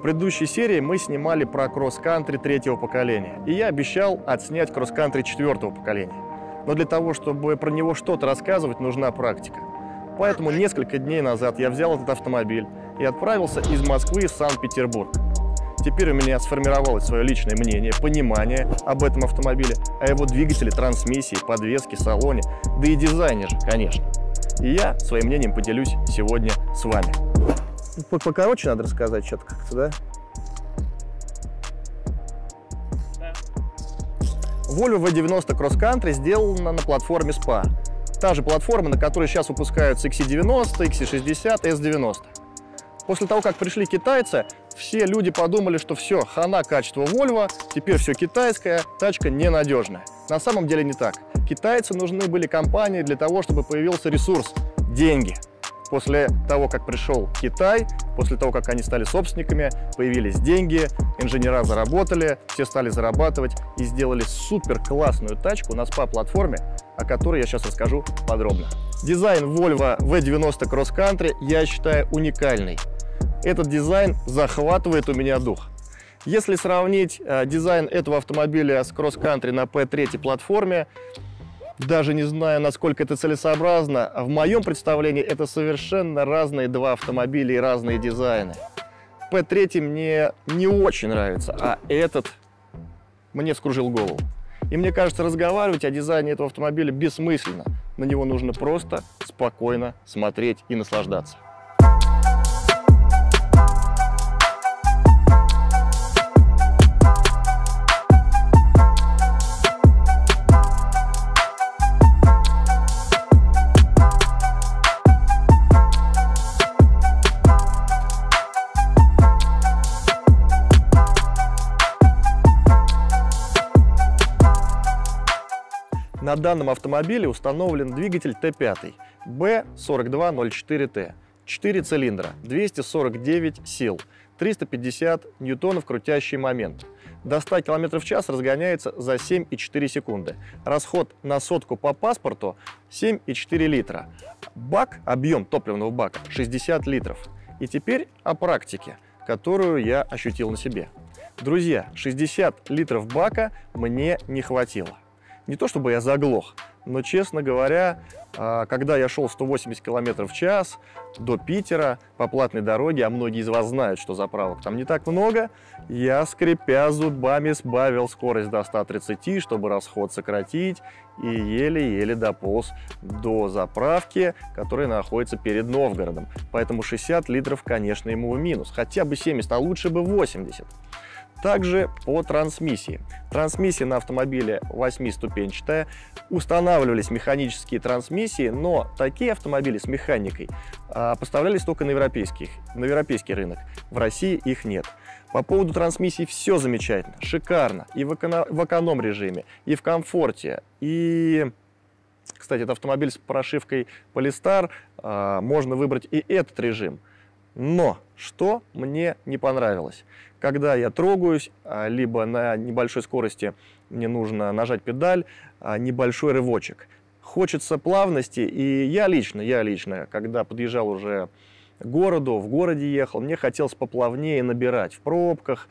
В предыдущей серии мы снимали про кросс-кантри третьего поколения, и я обещал отснять кросс-кантри четвертого поколения. Но для того, чтобы про него что-то рассказывать, нужна практика. Поэтому несколько дней назад я взял этот автомобиль и отправился из Москвы в Санкт-Петербург. Теперь у меня сформировалось свое личное мнение, понимание об этом автомобиле, о его двигателе, трансмиссии, подвеске, салоне, да и дизайне же, конечно. И я своим мнением поделюсь сегодня с вами. Покороче надо рассказать что-то как-то, да? Volvo V90 Cross Country сделана на платформе SPA. Та же платформа, на которой сейчас выпускаются XC90, XC60, S90. После того, как пришли китайцы, все люди подумали, что все, хана качество Volvo, теперь все китайское, тачка ненадежная. На самом деле не так. Китайцы нужны были компании для того, чтобы появился ресурс – деньги. После того, как пришел Китай, после того, как они стали собственниками, появились деньги, инженера заработали, все стали зарабатывать и сделали супер классную тачку на SPA-платформе, о которой я сейчас расскажу подробно. Дизайн Volvo V90 Cross Country я считаю уникальный. Этот дизайн захватывает у меня дух. Если сравнить дизайн этого автомобиля с Cross Country на P3 платформе, даже не знаю, насколько это целесообразно, в моем представлении это совершенно разные два автомобиля и разные дизайны. P3 мне не очень нравится, а этот мне вскружил голову. И мне кажется, разговаривать о дизайне этого автомобиля бессмысленно. На него нужно просто спокойно смотреть и наслаждаться. На данном автомобиле установлен двигатель Т5 B4204T. 4 цилиндра, 249 сил, 350 ньютонов крутящий момент. До 100 км в час разгоняется за 7,4 секунды. Расход на сотку по паспорту 7,4 литра. Бак, объем топливного бака 60 литров. И теперь о практике, которую я ощутил на себе. Друзья, 60 литров бака мне не хватило. Не то чтобы я заглох, но, честно говоря, когда я шел 180 км в час до Питера по платной дороге, а многие из вас знают, что заправок там не так много, я, скрипя зубами, сбавил скорость до 130, чтобы расход сократить, и еле-еле дополз до заправки, которая находится перед Новгородом. Поэтому 60 литров, конечно, ему в минус. Хотя бы 70, а лучше бы 80. Также по трансмиссии. Трансмиссия на автомобиле 8-ступенчатая. Устанавливались механические трансмиссии, но такие автомобили с механикой поставлялись только на европейский рынок. В России их нет. По поводу трансмиссии все замечательно, шикарно. И в эконом-режиме, и в комфорте. И, кстати, это автомобиль с прошивкой Polestar. Можно выбрать и этот режим. Но что мне не понравилось? Когда я трогаюсь, либо на небольшой скорости мне нужно нажать педаль, небольшой рывочек. Хочется плавности, и я лично, когда подъезжал уже к городу, в городе ехал, мне хотелось поплавнее набирать в пробках,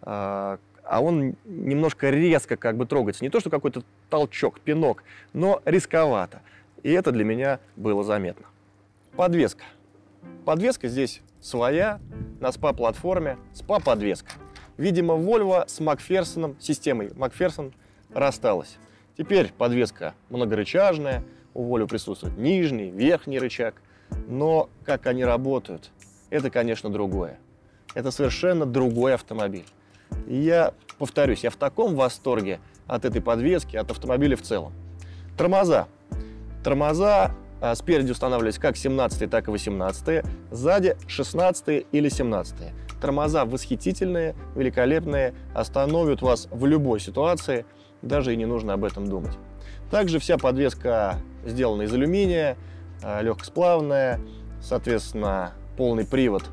а он немножко резко как бы трогается. Не то, что какой-то толчок, пинок, но рисковато. И это для меня было заметно. Подвеска. Подвеска здесь своя, на SPA-платформе, SPA-подвеска. Видимо, Volvo с Макферсоном, системой Макферсон рассталась. Теперь подвеска многорычажная, у Volvo присутствует нижний, верхний рычаг. Но как они работают, это, конечно, другое. Это совершенно другой автомобиль. И я повторюсь, я в таком восторге от этой подвески, от автомобиля в целом. Тормоза. Тормоза спереди устанавливались как 17-е, так и 18-е, сзади 16-е или 17-е. Тормоза восхитительные, великолепные, остановят вас в любой ситуации, даже и не нужно об этом думать. Также вся подвеска сделана из алюминия, легкосплавная, соответственно, полный привод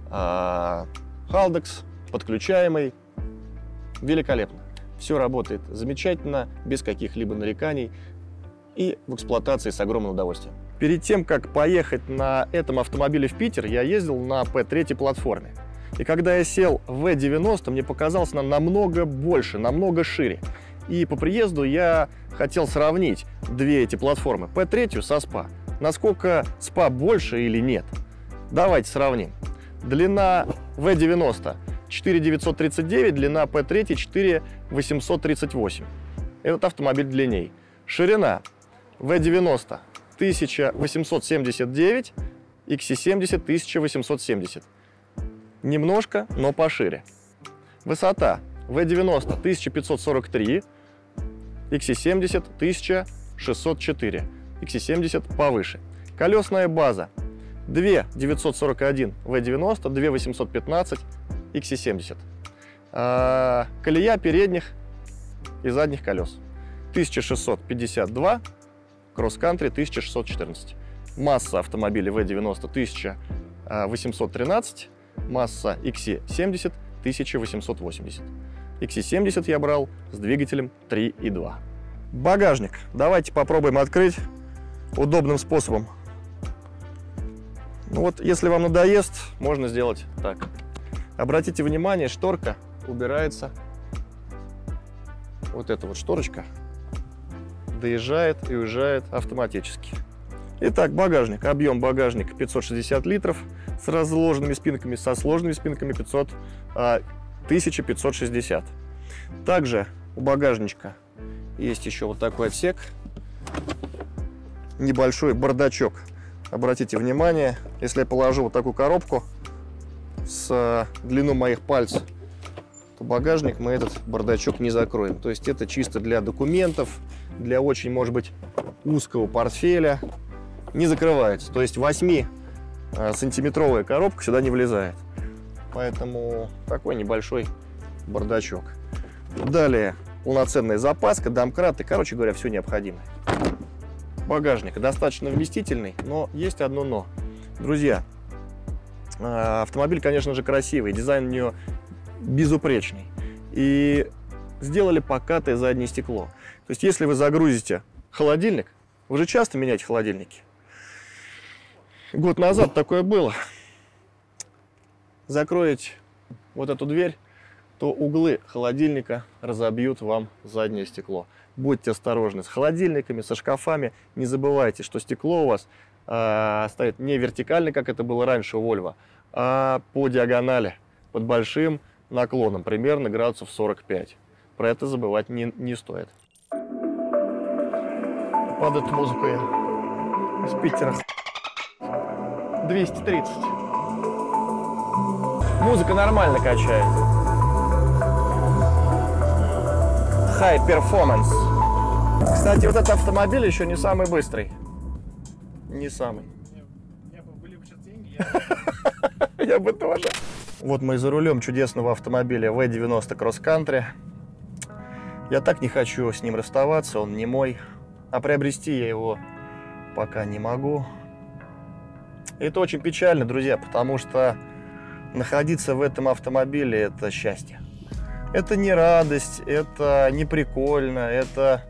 Haldex, подключаемый, великолепно. Все работает замечательно, без каких-либо нареканий и в эксплуатации с огромным удовольствием. Перед тем, как поехать на этом автомобиле в Питер, я ездил на P3 платформе. И когда я сел в V90, мне показалось намного больше, намного шире. И по приезду я хотел сравнить две эти платформы, P3 со SPA. Насколько SPA больше или нет. Давайте сравним. Длина V90 4939, длина P3 4838. Этот автомобиль длинней. Ширина V90 1879, XC70 1870. Немножко, но пошире. Высота V90 1543, XC70 1604, XC70 повыше. Колесная база 2941 V90, 2815 XC70. Колея передних и задних колес 1652, кросс-кантри 1614. Масса автомобиля V90 1813, масса XC70 1880. XC70 я брал с двигателем 3.2. Багажник. Давайте попробуем открыть удобным способом. Ну вот, если вам надоест, можно сделать так. Обратите внимание, шторка убирается. Вот эта вот шторочка доезжает и уезжает автоматически. Итак, багажник. Объем багажника 560 литров с разложенными спинками, со сложными спинками 1560. Также у багажничка есть еще вот такой отсек, небольшой бардачок. Обратите внимание, если я положу вот такую коробку с длину моих пальцев, то багажник мы этот бардачок не закроем. То есть это чисто для документов, для очень, может быть, узкого портфеля. Не закрывается. То есть 8-сантиметровая коробка сюда не влезает. Поэтому такой небольшой бардачок. Далее полноценная запаска, домкраты, короче говоря, все необходимое. Багажник достаточно вместительный, но есть одно но. Друзья, автомобиль, конечно же, красивый, дизайн у нее безупречный. И сделали покатое заднее стекло. То есть если вы загрузите холодильник, вы же часто меняете холодильники. Год назад такое было. Закроете вот эту дверь, то углы холодильника разобьют вам заднее стекло. Будьте осторожны с холодильниками, со шкафами. Не забывайте, что стекло у вас стоит не вертикально, как это было раньше у Volvo, а по диагонали, под большим наклоном, примерно градусов 45. Про это забывать не стоит. Под эту музыку я из Питера. 230. Музыка нормально качает. High performance. Кстати, вот этот автомобиль еще не самый быстрый. Не самый. Были бы сейчас деньги, я бы тоже. Вот мы за рулем чудесного автомобиля V90 Cross Country. Я так не хочу с ним расставаться, он не мой. А приобрести я его пока не могу. И это очень печально, друзья, потому что находиться в этом автомобиле – это счастье. Это не радость, это не прикольно, это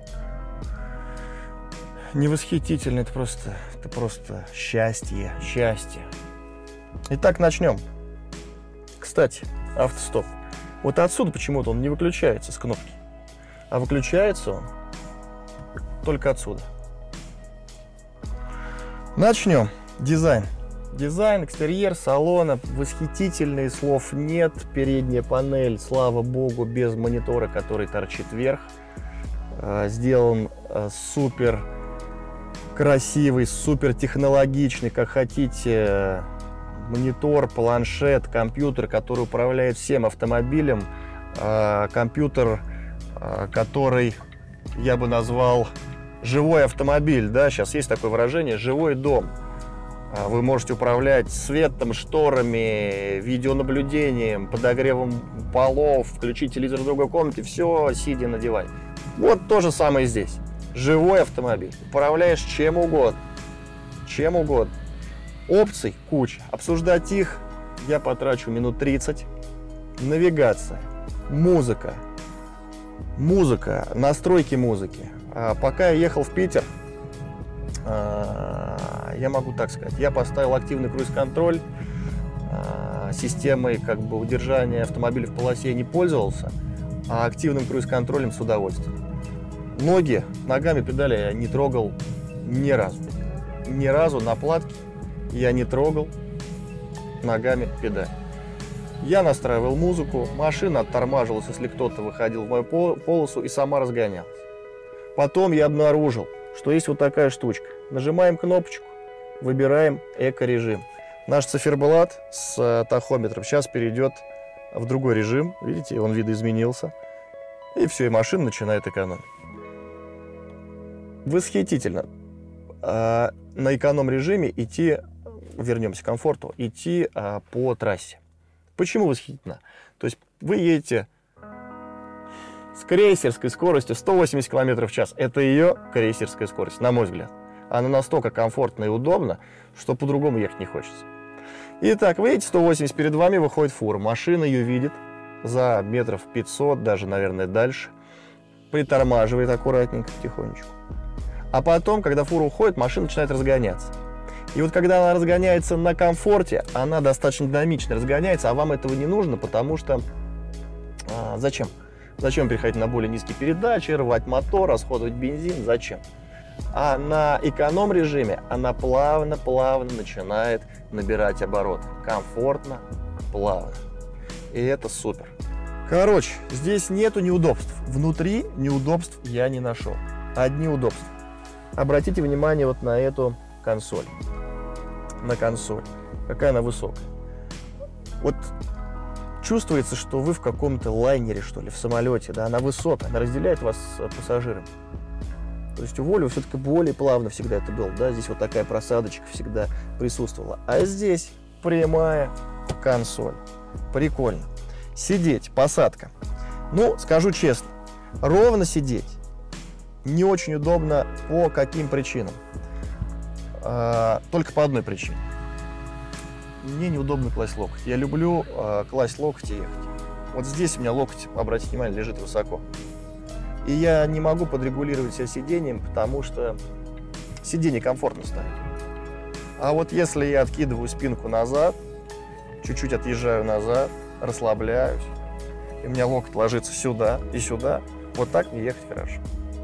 не восхитительно, это просто счастье, счастье. Итак, начнем. Кстати, автостоп. Вот отсюда почему-то он не выключается с кнопки, а выключается он только отсюда. Начнем. Дизайн. Дизайн, экстерьер салона восхитительный, слов нет. Передняя панель, слава богу, без монитора, который торчит вверх. Сделан супер красивый, супер технологичный, как хотите, монитор, планшет, компьютер, который управляет всем автомобилем. Компьютер, который я бы назвал живой автомобиль. Да? Сейчас есть такое выражение «живой дом». Вы можете управлять светом, шторами, видеонаблюдением, подогревом полов, включить телевизор в другой комнате, все сидя на диване. Вот то же самое здесь. Живой автомобиль. Управляешь чем угодно. Чем угодно. Опций куча. Обсуждать их я потрачу минут 30. Навигация. Музыка. Музыка. Настройки музыки. Пока я ехал в Питер, я могу так сказать, я поставил активный круиз-контроль, системой как бы удержания автомобиля в полосе я не пользовался, а активным круиз-контролем с удовольствием. Ногами педали я не трогал ни разу. Ни разу на платке я не трогал ногами педаль. Я настраивал музыку, машина оттормаживалась, если кто-то выходил в мою полосу, и сама разгонялась. Потом я обнаружил, что есть вот такая штучка. Нажимаем кнопочку, выбираем эко-режим. Наш циферблат с тахометром сейчас перейдет в другой режим. Видите, он видоизменился. И все, и машина начинает экономить. Восхитительно. На эконом-режиме вернемся к комфорту, идти по трассе. Почему восхитительно? То есть вы едете с крейсерской скоростью 180 км в час. Это ее крейсерская скорость, на мой взгляд. Она настолько комфортна и удобна, что по-другому ехать не хочется. Итак, вы едете 180, перед вами выходит фура. Машина ее видит за метров 500, даже, наверное, дальше. Притормаживает аккуратненько, потихонечку. А потом, когда фура уходит, машина начинает разгоняться. И вот когда она разгоняется на комфорте, она достаточно динамично разгоняется, а вам этого не нужно, потому что зачем? Зачем переходить на более низкие передачи, рвать мотор, расходовать бензин? Зачем? А на эконом-режиме она плавно-плавно начинает набирать обороты. Комфортно, плавно. И это супер. Короче, здесь нету неудобств. Внутри неудобств я не нашел. Одни удобства. Обратите внимание вот на эту консоль. На консоль. Какая она высокая. Вот чувствуется, что вы в каком-то лайнере, что ли, в самолете. Да? Она высокая, она разделяет вас с пассажиром. То есть у Volvo все-таки более плавно всегда это было. Да? Здесь вот такая просадочка всегда присутствовала. А здесь прямая консоль. Прикольно. Сидеть, посадка. Ну, скажу честно, ровно сидеть не очень удобно по каким причинам? Только по одной причине. Мне неудобно класть локоть. Я люблю класть локоть и ехать. Вот здесь у меня локоть, обратите внимание, лежит высоко. И я не могу подрегулировать себя сиденьем, потому что сиденье комфортно стоит. А вот если я откидываю спинку назад, чуть-чуть отъезжаю назад, расслабляюсь, и у меня локоть ложится сюда и сюда, вот так мне ехать хорошо.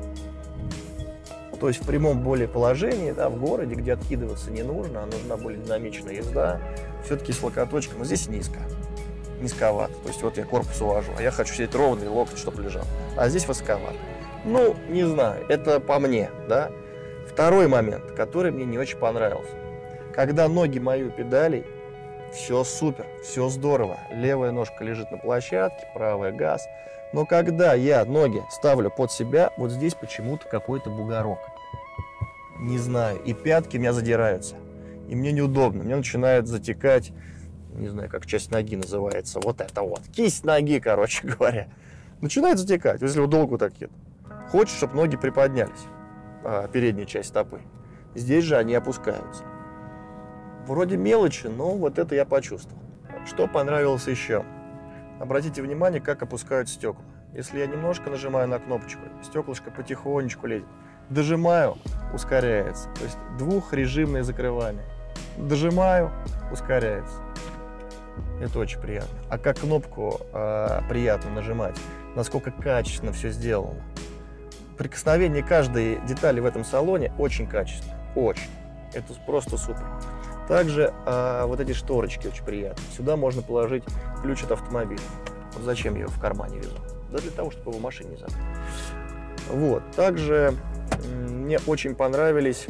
То есть в прямом более положении, да, в городе, где откидываться не нужно, а нужна более динамичная езда, все-таки с локоточком, но здесь низко, низковато. То есть вот я корпус увожу, а я хочу сидеть ровно и локоть, чтобы лежал. А здесь высоковато. Ну, не знаю, это по мне, да. Второй момент, который мне не очень понравился. Когда ноги мои у педалей, все супер, все здорово. Левая ножка лежит на площадке, правая газ. Но когда я ноги ставлю под себя, вот здесь почему-то какой-то бугорок. Не знаю. И пятки у меня задираются. И мне неудобно. Мне начинает затекать, не знаю, как часть ноги называется. Вот это вот. Кисть ноги, короче говоря. Начинает затекать, если вы долго так едете. Хочешь, чтобы ноги приподнялись. Передняя часть стопы. Здесь же они опускаются. Вроде мелочи, но вот это я почувствовал. Что понравилось еще? Обратите внимание, как опускают стекла. Если я немножко нажимаю на кнопочку, стеклышко потихонечку лезет. Дожимаю, ускоряется. То есть двухрежимное закрывание. Дожимаю, ускоряется. Это очень приятно. А как кнопку приятно нажимать, насколько качественно все сделано. Прикосновение каждой детали в этом салоне очень качественно. Очень. Это просто супер. Также вот эти шторочки очень приятные. Сюда можно положить ключ от автомобиля. Вот зачем я его в кармане везу? Да для того, чтобы его в машине не забыть. Вот. Также мне очень понравились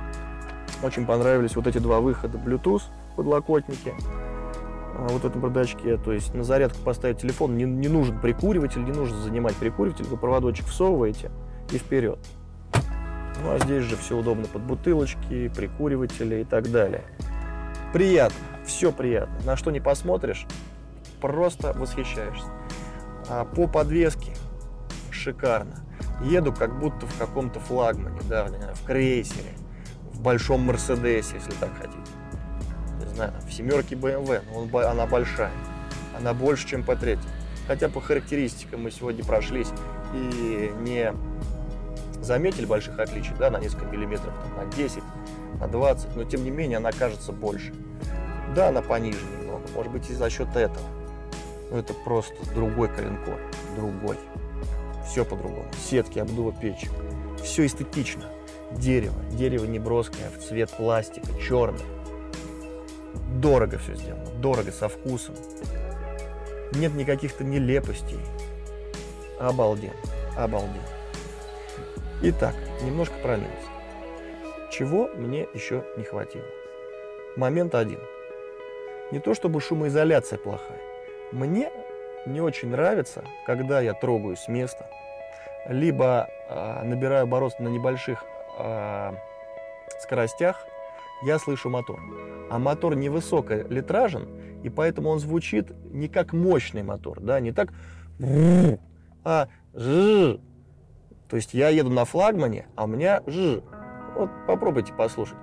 вот эти два выхода Bluetooth подлокотники. Вот в этом бардачке. То есть на зарядку поставить телефон не нужен прикуриватель, не нужно занимать прикуриватель. Вы проводочек всовываете и вперед. Ну а здесь же все удобно под бутылочки, прикуриватели и так далее. Приятно, все приятно. На что не посмотришь, просто восхищаешься. По подвеске шикарно. Еду как будто в каком-то флагмане, да, в крейсере, в большом Мерседесе, если так хотите. Не знаю, в семерке BMW, но она большая. Она больше, чем P3. Хотя по характеристикам мы сегодня прошлись и не заметили больших отличий, да, на несколько миллиметров, там, на 10, на 20, но тем не менее она кажется больше. Да, она пониже немного, может быть, и за счет этого. Но это просто другой коленкор, другой. Все по-другому. Сетки, обдува печи. Все эстетично. Дерево неброское, в цвет пластика, черный. Дорого все сделано, дорого, со вкусом. Нет никаких-то нелепостей. Обалденно, обалденно. Итак, немножко про минус. Чего мне еще не хватило? Момент один. Не то чтобы шумоизоляция плохая. Мне не очень нравится, когда я трогаю с места, либо набираю оборот на небольших скоростях, я слышу мотор. А мотор невысоколитражен, и поэтому он звучит не как мощный мотор, да, не так, а ж. То есть я еду на флагмане, а у меня ж. Вот попробуйте послушать.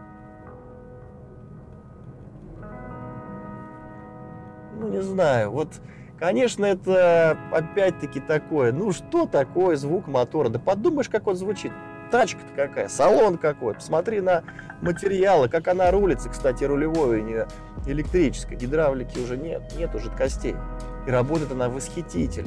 Ну, не знаю, вот, конечно, это опять-таки такое, ну, что такое звук мотора? Да подумаешь, как он звучит. Тачка-то какая, салон какой, посмотри на материалы, как она рулится, кстати, рулевой, не электрической, гидравлики уже нету жидкостей, и работает она восхитительно.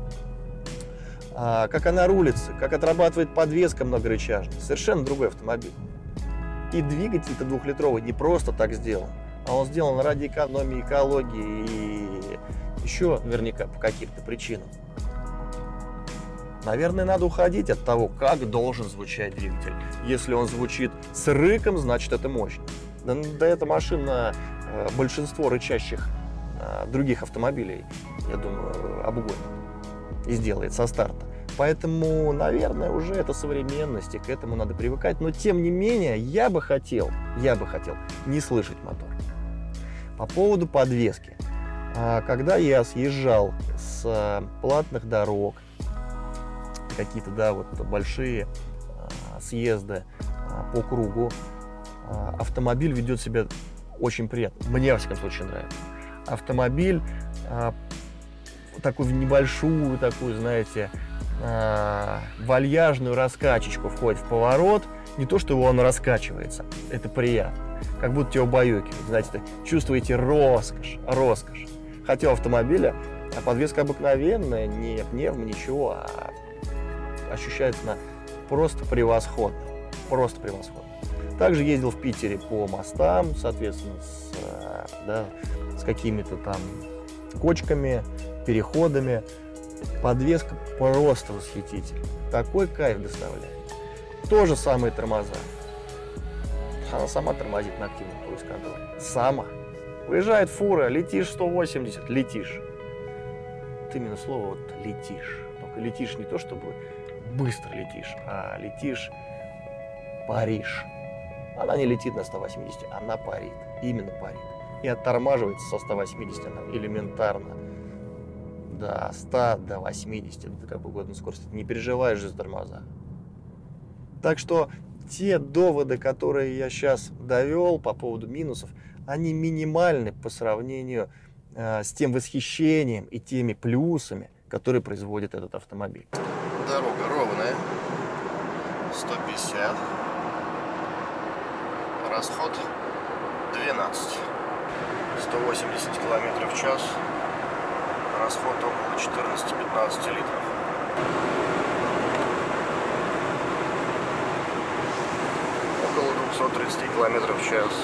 Как она рулится, как отрабатывает подвеска многорычажная, совершенно другой автомобиль. И двигатель-то двухлитровый не просто так сделан, а он сделан ради экономии, экологии и еще наверняка по каким-то причинам. Наверное, надо уходить от того, как должен звучать двигатель. Если он звучит с рыком, значит, это мощно. Да эта машина большинство рычащих других автомобилей, я думаю, обгонит и сделает со старта. Поэтому, наверное, уже это современность, и к этому надо привыкать. Но, тем не менее, я бы хотел не слышать мотор. По поводу подвески. Когда я съезжал с платных дорог, какие-то, да, вот большие съезды по кругу, автомобиль ведет себя очень приятно. Мне, во всяком случае, нравится. Автомобиль такую небольшую, такую, знаете, вальяжную раскачечку входит в поворот. Не то, что он раскачивается, это приятно. Как будто его баюкивает, знаете, чувствуете роскошь. Хотя у автомобиля подвеска обыкновенная, не пневма, ничего, а ощущается она просто превосходно. Также ездил в Питере по мостам, соответственно, с какими-то там кочками, переходами. Подвеска просто восхитительная. Такой кайф доставляет. То же самое тормоза. Она сама тормозит на активном круиз-контроле. Сама. Выезжает фура, летишь 180, летишь. Вот именно слово вот летишь. Только летишь не то, чтобы быстро летишь, а летишь паришь. Она не летит на 180, она парит. Именно парит. И оттормаживается со 180 она элементарно. До 100, до 80, до какой угодно скорости. Не переживаешь за тормоза. Так что те доводы, которые я сейчас довел по поводу минусов, они минимальны по сравнению с тем восхищением и теми плюсами, которые производит этот автомобиль. Дорога ровная, 150, расход 12, 180 км в час, расход около 14-15 литров. Около 230 км в час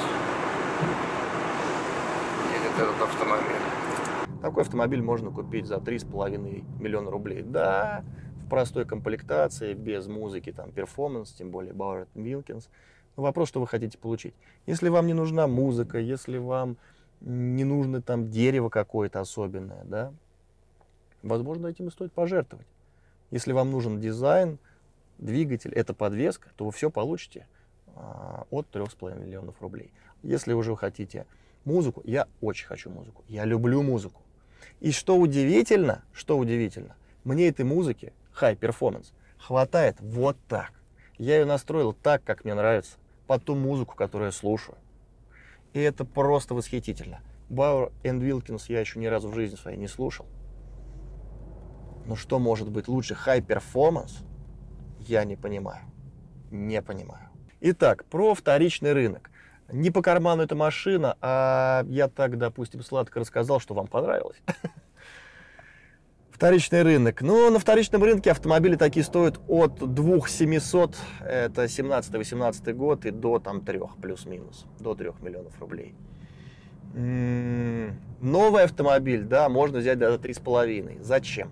едет этот автомобиль. Такой автомобиль можно купить за 3,5 миллиона рублей. Да, в простой комплектации, без музыки, там, перформанс, тем более Bauer Wilkins. Но вопрос, что вы хотите получить. Если вам не нужна музыка, если вам не нужно там дерево какое-то особенное, да, возможно, этим и стоит пожертвовать. Если вам нужен дизайн, двигатель, эта подвеска, то вы все получите от 3,5 миллионов рублей. Если уже вы хотите музыку, я очень хочу музыку, я люблю музыку. И что удивительно, мне этой музыки, High Performance, хватает вот так. Я ее настроил так, как мне нравится, под ту музыку, которую я слушаю. И это просто восхитительно. Bauer Wilkins я еще ни разу в жизни своей не слушал. Но что может быть лучше High Performance, я не понимаю. Итак, про вторичный рынок. Не по карману эта машина, а я так, допустим, сладко рассказал, что вам понравилось. Вторичный рынок. Ну, на вторичном рынке автомобили такие стоят от 2700, это 17-18 год, и до там 3, плюс-минус, до 3 миллионов рублей. Новый автомобиль, да, можно взять даже 3,5. Зачем?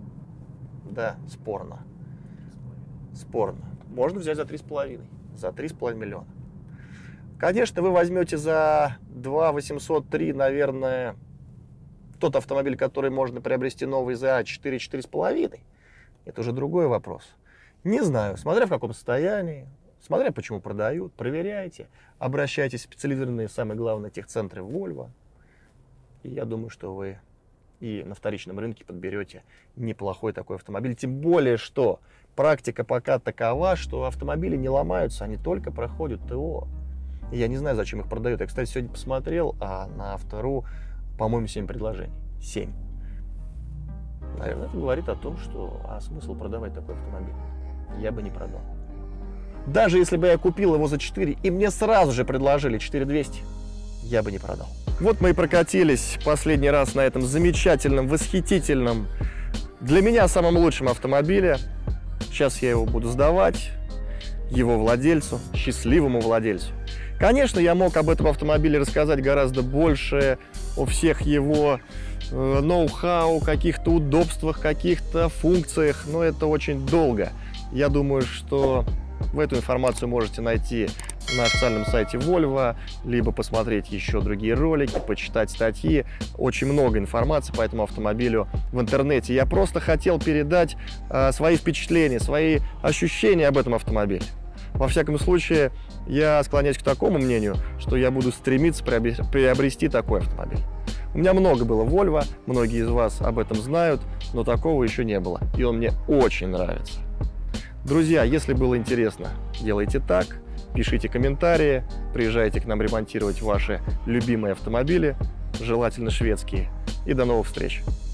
Да, спорно. Спорно. Можно взять за 3,5. За 3,5 миллиона. Конечно, вы возьмете за 2 803, наверное, тот автомобиль, который можно приобрести новый за 4-4,5. Это уже другой вопрос. Не знаю, смотря в каком состоянии, смотря почему продают, проверяйте, обращайтесь в специализированные, самое главное, техцентры Volvo. И я думаю, что вы и на вторичном рынке подберете неплохой такой автомобиль. Тем более, что практика пока такова, что автомобили не ломаются, они только проходят ТО. И я не знаю, зачем их продают. Я, кстати, сегодня посмотрел, а на Авто.ру, по-моему, 7 предложений. 7. Наверное, это говорит о том, что смысл продавать такой автомобиль. Я бы не продал. Даже если бы я купил его за 4, и мне сразу же предложили 4200, я бы не продал. Вот мы и прокатились последний раз на этом замечательном, восхитительном, для меня самом лучшем автомобиле. Сейчас я его буду сдавать его владельцу, счастливому владельцу. Конечно, я мог об этом автомобиле рассказать гораздо больше, о всех его ноу-хау, каких-то удобствах, каких-то функциях, но это очень долго. Я думаю, что вы эту информацию можете найти на официальном сайте Volvo, либо посмотреть еще другие ролики, почитать статьи. Очень много информации по этому автомобилю в интернете. Я просто хотел передать свои впечатления, свои ощущения об этом автомобиле. Во всяком случае, я склоняюсь к такому мнению, что я буду стремиться приобрести такой автомобиль. У меня много было Volvo, многие из вас об этом знают, но такого еще не было, и он мне очень нравится. Друзья, если было интересно, делайте так, пишите комментарии, приезжайте к нам ремонтировать ваши любимые автомобили, желательно шведские, и до новых встреч!